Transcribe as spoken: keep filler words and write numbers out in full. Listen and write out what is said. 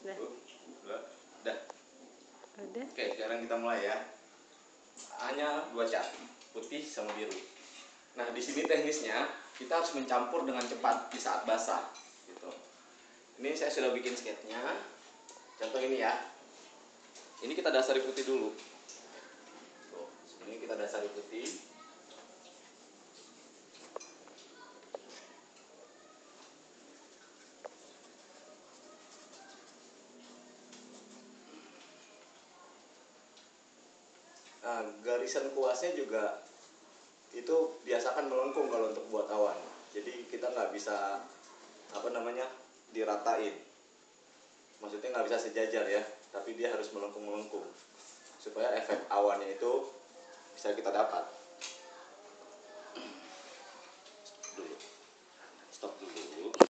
Satu, dua, dah. Udah. Oke, sekarang kita mulai ya. Hanya dua cat, putih sama biru. Nah, di sini teknisnya kita harus mencampur dengan cepat di saat basah. Gitu. Ini saya sudah bikin sketnya. Contoh ini ya. Ini kita dasari putih dulu. Tuh, ini kita dasari putih. Nah, garisan kuasnya juga itu biasakan melengkung kalau untuk buat awan. Jadi kita nggak bisa apa namanya diratain. Maksudnya nggak bisa sejajar ya, tapi dia harus melengkung-melengkung supaya efek awannya itu bisa kita dapat.